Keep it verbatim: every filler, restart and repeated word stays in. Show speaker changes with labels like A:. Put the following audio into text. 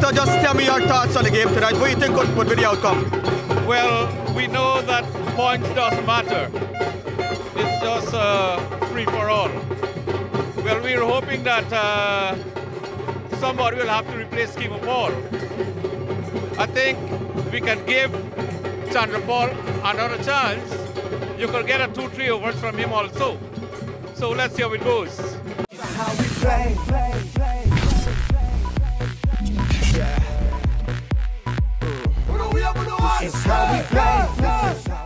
A: Manager, just tell me your thoughts on the game tonight. What do you think would, would be the outcome?
B: Well, we know that points doesn't matter. It's just uh, free for all. Well, we're hoping that uh, somebody will have to replace Kimo Paul. I think we can give Chandra Paul another chance. You could get a two three overs from him also. So let's see how it goes.
C: It's how we play, play, play, play. Yeah. It's how we play.